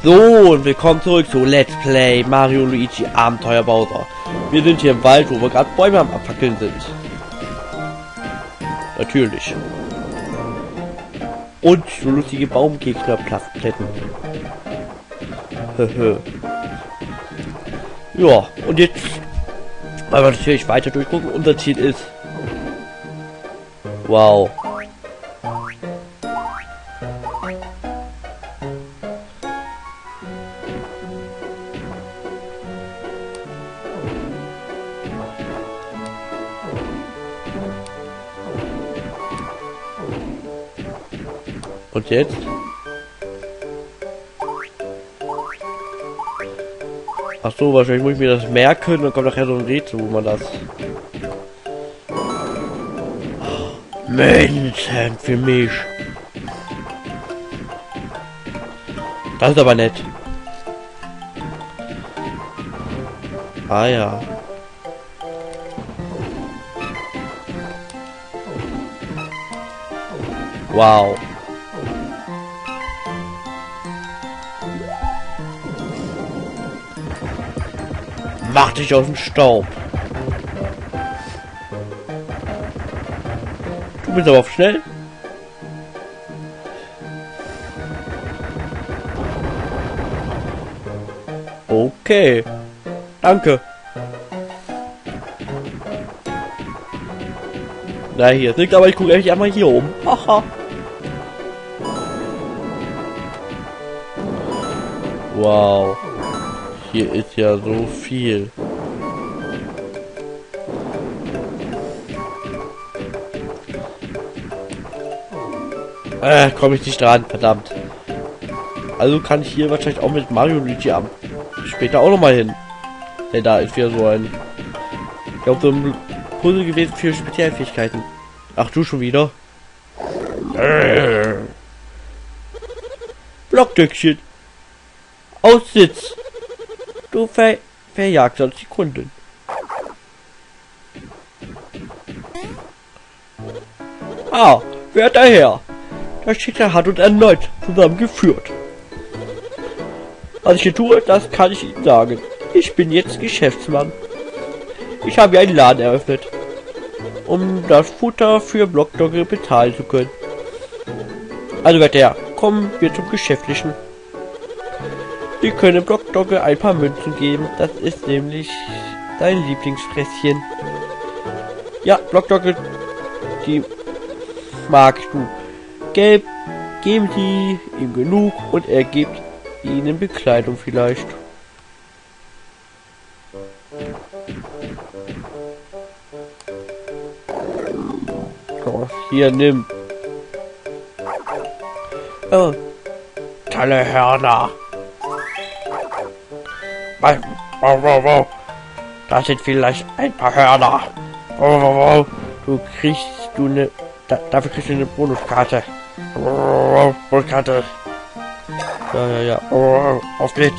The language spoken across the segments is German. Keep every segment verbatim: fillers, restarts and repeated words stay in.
So, und willkommen zurück zu Let's Play Mario Luigi Abenteuer Bowser. Wir sind hier im Wald, wo wir gerade Bäume am Abfackeln sind. Natürlich. Und so lustige Baumgegner Plätten. Ja, und jetzt wollen wir natürlich weiter durchgucken. Unser Ziel ist... Wow. Und jetzt? Ach so, wahrscheinlich muss ich mir das merken, dann kommt nachher so ein Rätsel, wo man das... Münzen für mich. Das ist aber nett. Ah ja. Wow. Mach dich aus dem Staub. Du bist aber auch schnell. Okay. Danke. Na, hier ist nichts, aber ich gucke echt einmal hier oben. Haha. Wow. Hier ist ja so viel. Äh, komme ich nicht dran, verdammt. Also kann ich hier wahrscheinlich auch mit Mario Luigi am später auch noch mal hin. Denn da ist wieder so ein... Ich glaube, so ein Puzzle gewesen für Spezialfähigkeiten. Ach, du schon wieder? Äh. Blockdöckchen. Aussitz. Du ver verjagst sonst die Kunden. Ah, wer daher? Das Schicksal hat uns erneut zusammengeführt. Was ich hier tue, das kann ich Ihnen sagen. Ich bin jetzt Geschäftsmann. Ich habe einen Laden eröffnet, um das Futter für Blockdogge bezahlen zu können. Also wird der, kommen wir zum Geschäftlichen. Wir können Blockdogge ein paar Münzen geben. Das ist nämlich dein Lieblingsfresschen. Ja, Blockdogge, die magst du. Gelb, geben Sie ihm genug und er gibt Ihnen Bekleidung vielleicht. So, hier, nimm. Oh, tolle Hörner. Wow, wow, wow. Das sind vielleicht ein paar Hörner. Wow, wow, wow. Du kriegst du eine... Da, dafür kriegst du eine Bonuskarte. Wow, Bonuskarte. Ja, ja, ja. Wow, auf geht's.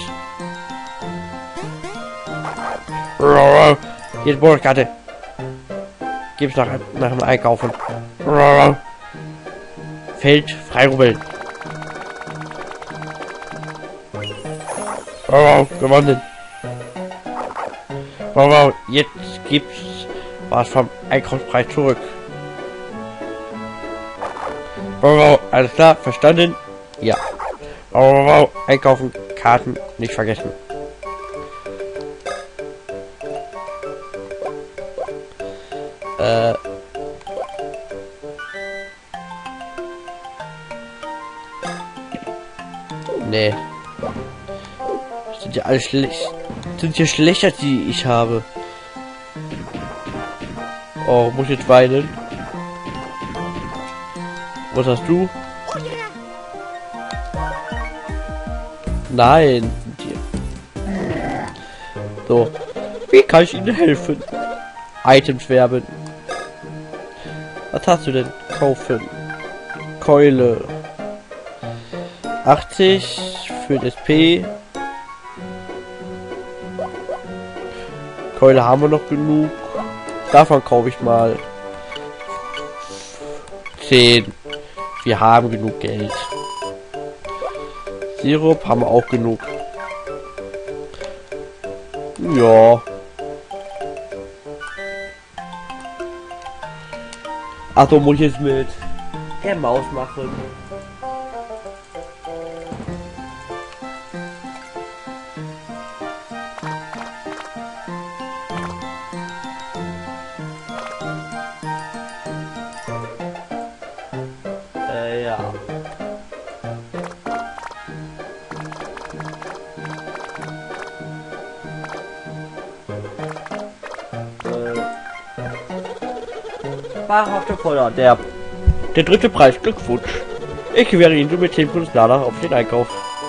Wow, hier ist Bonuskarte. Gib's nach, nach dem Einkaufen. Wow. Feld freirubbeln. Wow, gewonnen. Wow, wow, jetzt gibt's was vom Einkaufspreis zurück. Wow, wow, alles klar, verstanden? Ja. Wow, wow, wow, einkaufen, Karten nicht vergessen. Äh. Nee. Sind ja alle schlecht. Sind hier schlechter, die ich habe. Oh, muss ich jetzt weinen? Was hast du? Nein. So. Wie kann ich Ihnen helfen? Items werben. Was hast du denn? Kaufen. Keule. achtzig für das P. Keule haben wir noch genug. Davon kaufe ich mal zehn. Wir haben genug Geld. Sirup haben wir auch genug. Ja. Achtung, muss ich jetzt mit der Maus machen. Äh, ja. Wahrhafte Voller, der, der dritte Preis, Glückwunsch. Ich gewähre Ihnen nur mit zehn Prozent Nada auf den Einkauf.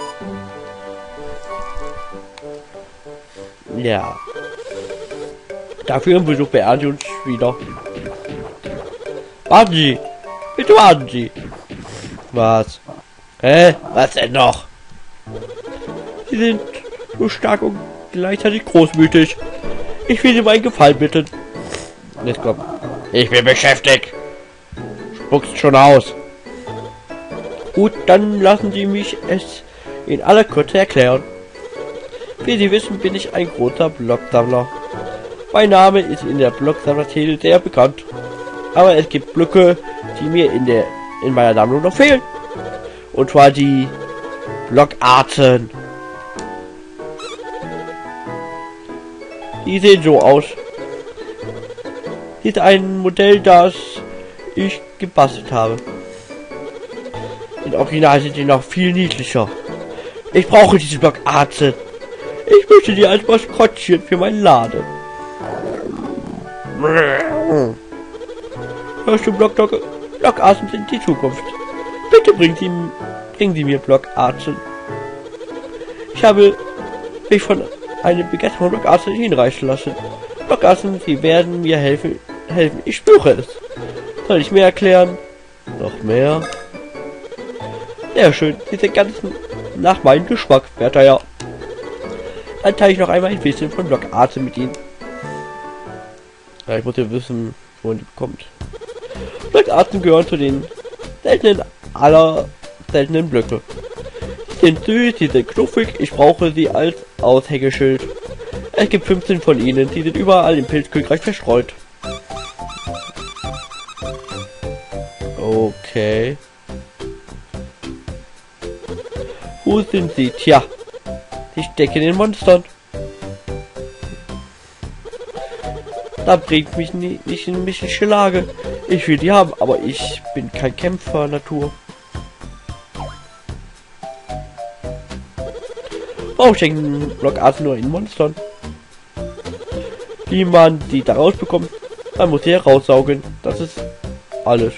Ja. Dafür im Besuch beehren Sie uns wieder. Warten Sie! Bitte warten Sie! Was? Hä? Was denn noch? Sie sind so stark und gleichzeitig großmütig. Ich will Sie um einen Gefallen bitten. Jetzt komm. Ich bin beschäftigt. Spuckst schon aus. Gut, dann lassen Sie mich es in aller Kürze erklären. Wie Sie wissen, bin ich ein großer Blocksammler. Mein Name ist in der Blocksammler-Szene sehr bekannt. Aber es gibt Blöcke, die mir in der in meiner Sammlung noch fehlen. Und zwar die Blockarten. Die sehen so aus. Ist ein Modell, das ich gebastelt habe. Im Original sind die noch viel niedlicher. Ich brauche diese Blockarten. Ich möchte die als Maskottchen für meinen Laden. Hörst du, Blockdogge? Blockarten sind die Zukunft. Bitte bringen Sie, bringen Sie mir Blockarten. Ich habe mich von einem begeisterten Blockarten hinreißen lassen. Blockarten, Sie werden mir helfen. helfen. Ich spüre es. Soll ich mehr erklären? Noch mehr? Sehr schön. Diese ganzen nach meinem Geschmack, werter ja. Dann teile ich noch einmal ein bisschen von Blockarten mit Ihnen. Ja, ich muss ja wissen, wo man die bekommt. Blockarten gehören zu den seltenen aller seltenen Blöcke. Sie sind süß, sie sind knuffig, ich brauche sie als Aushängeschild. Es gibt fünfzehn von ihnen, die sind überall im Pilzkönigreich verstreut. Okay. Wo sind sie? Tja, sie stecken in den Monstern. Da bringt mich nie, nicht in missliche Lage. Ich will die haben, aber ich bin kein Kämpfer Natur. Warum stecken Blockarten nur in Monstern? Wie man die da rausbekommt, man muss sie heraussaugen. Das ist alles.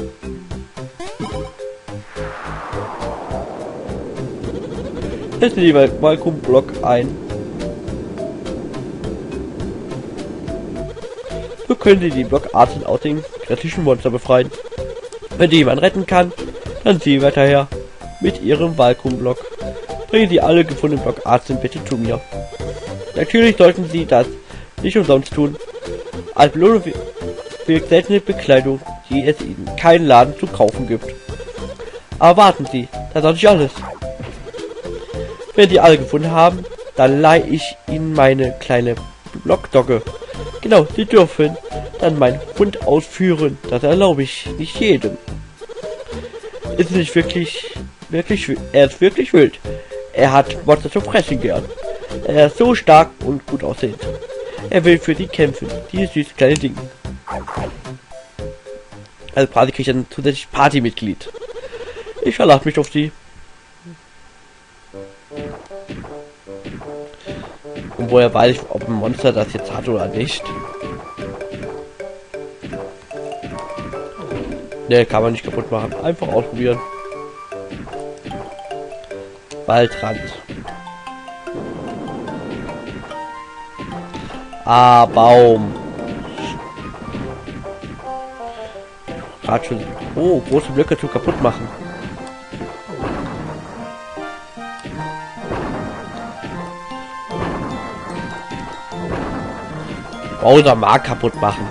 Jetzt die Vakuumblock ein. So können Sie die Blockarten aus den kritischen Monster befreien. Wenn die jemand retten kann, dann Sie weiterher mit Ihrem Vakuumblock. Bringen Sie alle gefundenen Blockarten bitte zu mir. Natürlich sollten Sie das nicht umsonst tun. Als Belohnung für seltene Bekleidung, die es in keinem Laden zu kaufen gibt. Aber warten Sie, das ist noch nicht alles. Wenn Sie alle gefunden haben, dann leihe ich Ihnen meine kleine Blockdogge. Genau, Sie dürfen dann meinen Hund ausführen. Das erlaube ich nicht jedem. Ist nicht wirklich, wirklich, er ist wirklich wild. Er hat Monster zu fressen gern. Er ist so stark und gut aussehend. Er will für die kämpfen. Dieses süße kleine Ding. Also quasi kriege ich dann zusätzlich Partymitglied. Ich verlasse mich auf sie. Und woher weiß ich, ob ein Monster das jetzt hat oder nicht? Ne, kann man nicht kaputt machen. Einfach ausprobieren. Waldrand. Ah, Baum. Gerade schon. Oh, große Blöcke zu kaputt machen. Bowser mag kaputt machen.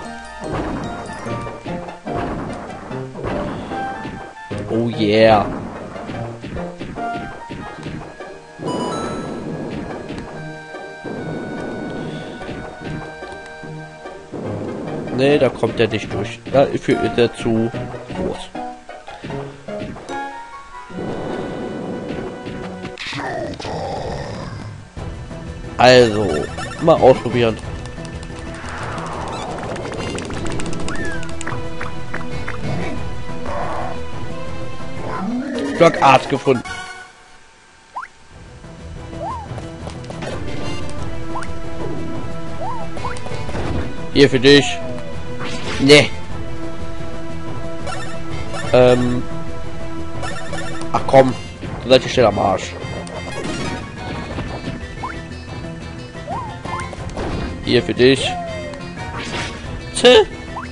Oh yeah. Nee, da kommt er nicht durch. Dafür ist er zu groß. Also, mal ausprobieren. Blockart gefunden. Hier für dich. Nee. Ähm. Ach komm, du seid schnell am Arsch. Hier für dich. Tschö.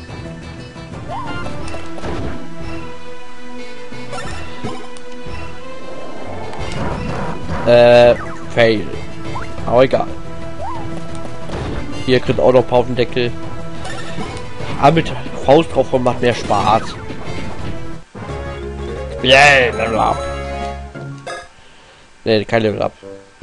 Äh, fail. Aber egal. Hier kriegt auch noch Paufendeckel. Aber mit Faust drauf macht mehr Spaß. Yeah, Level Up. Ne, kein Level Up.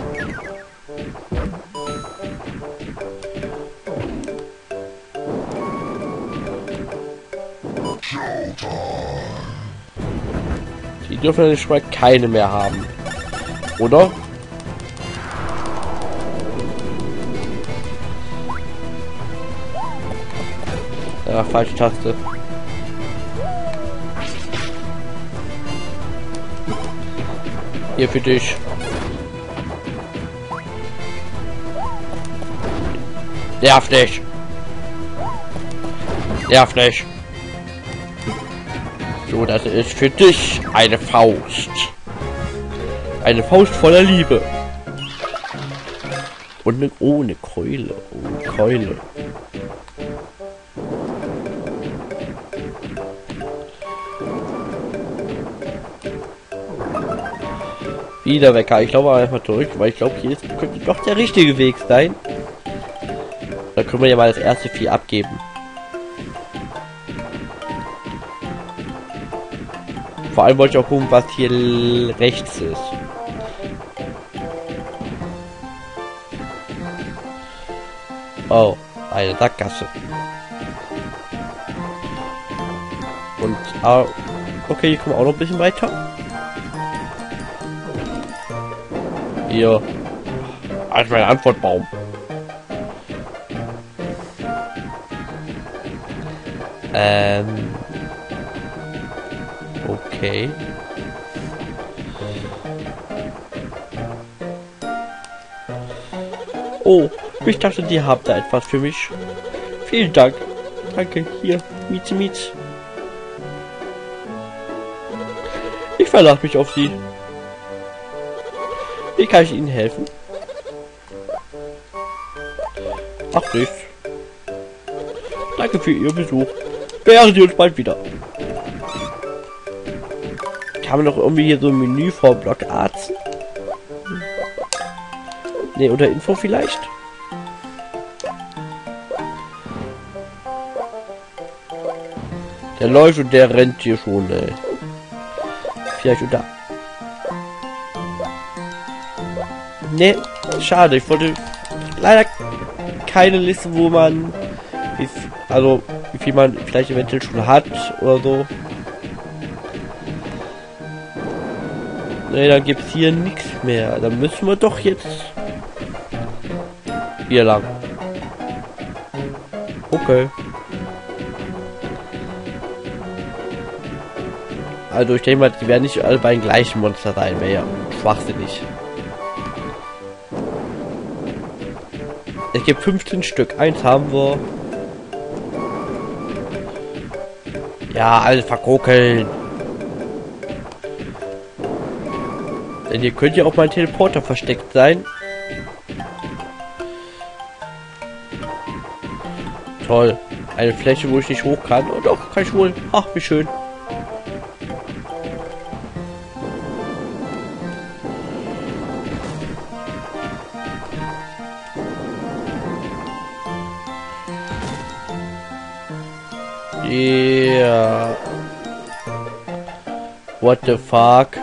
Die dürfen ja schon mal keine mehr haben. Oder? Ja, falsche Taste. Hier für dich. Nerv nicht. Nerv nicht. So, das ist für dich eine Faust. Eine Faust voller Liebe. Und eine, oh, eine Keule. Oh, Keule. Wieder Wecker. Ich glaube einfach zurück, weil ich glaube, hier ist, könnte doch der richtige Weg sein. Da können wir ja mal das erste Vieh abgeben. Vor allem wollte ich auch gucken, was hier rechts ist. Oh, eine Sackgasse. Und, ah, okay, hier kommen wir auch noch ein bisschen weiter. Hier. Also mein Antwortbaum. Ähm. Okay. Oh, ich dachte, die habt da etwas für mich. Vielen Dank. Danke, hier, Mietz, Mietz. Ich verlasse mich auf Sie. Wie kann ich Ihnen helfen? Ach, nichts. Danke für Ihr Besuch. Beehren Sie uns bald wieder. Kann man doch irgendwie hier so ein Menü vor Blockarts? Ne, unter Info vielleicht? Der läuft und der rennt hier schon, ey. Vielleicht unter... Ne, schade. Ich wollte leider keine Liste, wo man... Wie, also, wie viel man vielleicht eventuell schon hat oder so. Ne, dann gibt es hier nichts mehr. Dann müssen wir doch jetzt hier lang. Okay. Also ich denke mal, die werden nicht alle bei den gleichen Monster sein. Wäre ja schwachsinnig. Es gibt fünfzehn Stück. Eins haben wir. Ja, alle verkokeln. Denn hier könnte ja auch mal ein Teleporter versteckt sein. Toll. Eine Fläche, wo ich nicht hoch kann. Und doch, kann ich holen. Ach, wie schön. Yeah. What the fuck?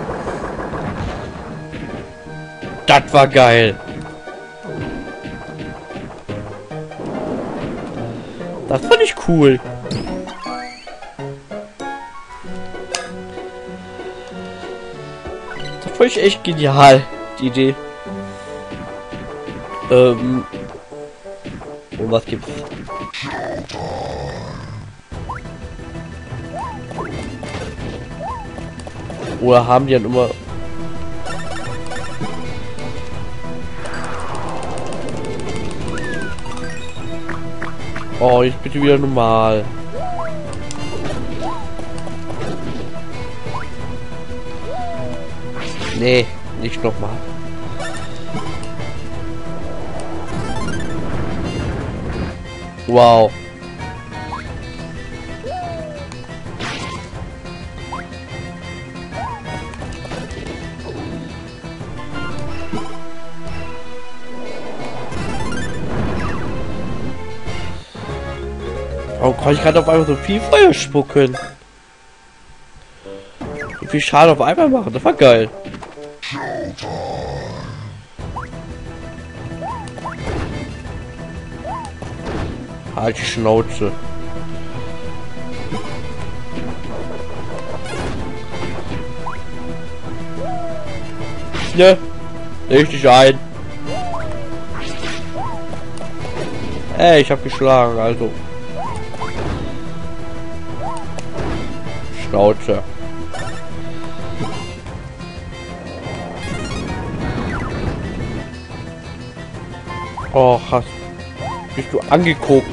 Das war geil. Das fand ich cool. Das fand ich echt genial, die Idee. Ähm. Und was gibt's? Oder haben die dann immer... Oh, jetzt bitte wieder normal. Nee, nicht nochmal. Wow. Warum kann ich gerade auf einmal so viel Feuer spucken? So viel Schaden auf einmal machen, das war geil. Halt die Schnauze. Ne? Richtig ein. Ey, ich hab geschlagen, also. Schnauze. Oh, hast bist du angeguckt?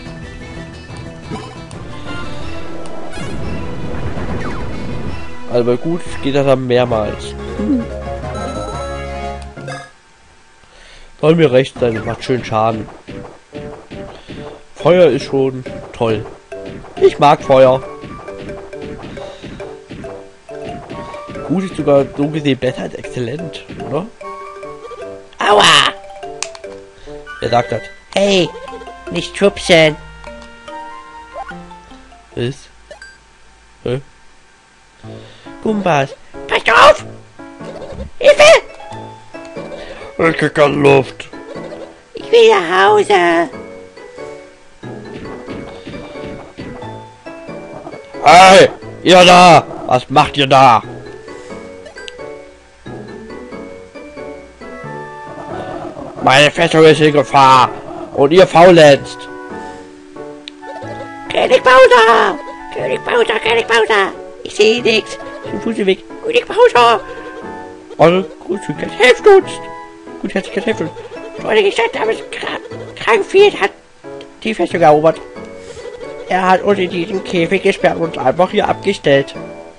Also gut, geht das dann mehrmals. Hm. Soll mir recht sein, das macht schön Schaden. Feuer ist schon toll. Ich mag Feuer. Gut ist sogar so gesehen besser als exzellent, oder? Aua! Wer sagt das? Hey, nicht schubsen. Ist? Hä? Gumbas, passt auf! Hilfe! Ich krieg keine Luft. Ich will nach Hause. Hey, ihr da! Was macht ihr da? Meine Festung ist in Gefahr und ihr faulenzt. König Bowser! König Bowser, König Bowser! Ich sehe nichts. Ich bin weg. König Bowser! Eure Großzügigkeit helft uns! Gutherzigkeit hilft uns. Freunde Gestalt namens Krankfield hat die Festung erobert. Er hat uns in diesen Käfig gesperrt und uns einfach hier abgestellt.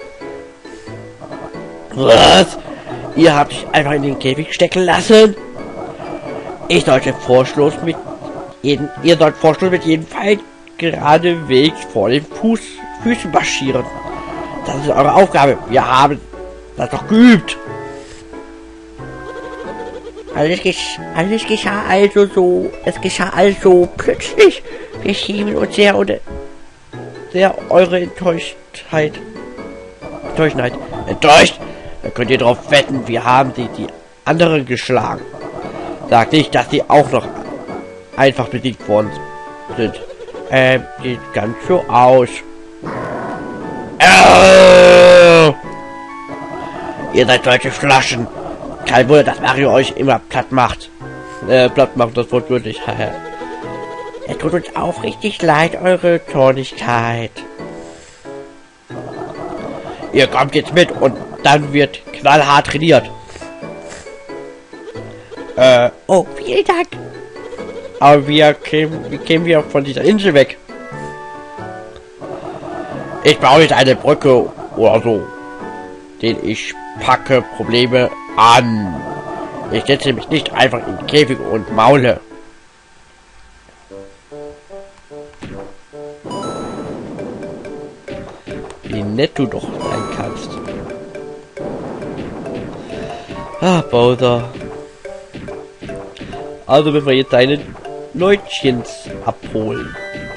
Was? Ihr habt mich einfach in den Käfig stecken lassen? Ich sollte Vorschluss mit jeden, ihr sollt Vorschluss mit jedem Fall geradewegs vor den Fuß, Füßen marschieren. Das ist eure Aufgabe. Wir haben das doch geübt. Alles, gesch alles geschah also so, es geschah also plötzlich. Wir schieben uns sehr oder Sehr eure Enttäuschtheit. Enttäuschenheit. Enttäuscht? Dann könnt ihr darauf wetten, wir haben die, die anderen geschlagen. Sagt nicht, dass sie auch noch einfach besiegt worden sind. Ähm, sieht ganz so aus. Äh! Ihr seid solche Flaschen. Kein Wunder, dass Mario euch immer platt macht. Äh, platt macht, das Wort wirklich. Es tut uns aufrichtig leid, eure Zornigkeit. Ihr kommt jetzt mit und dann wird knallhart trainiert. Äh, oh, vielen Dank. Aber wir kämen, wie kämen wir von dieser Insel weg? Ich baue jetzt eine Brücke oder so. Den ich packe Probleme an. Ich setze mich nicht einfach in den Käfig und maule. Wie nett du doch sein kannst. Ah, Bowser. Also wenn wir jetzt deine Leutchens abholen.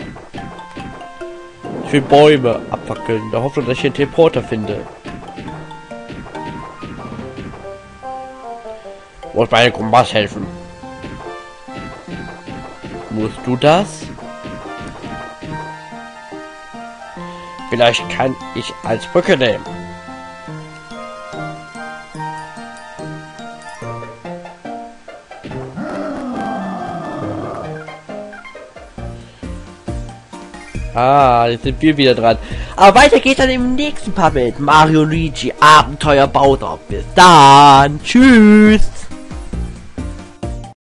Ich will Bäume abfackeln, da hoffe ich, dass ich einen Teleporter finde. Muss meine Kompass helfen. Musst du das? Vielleicht kann ich als Brücke nehmen. Ah, jetzt sind wir wieder dran. Aber weiter geht's dann im nächsten Part mit Mario und Luigi Abenteuer Bowser. Bis dann. Tschüss.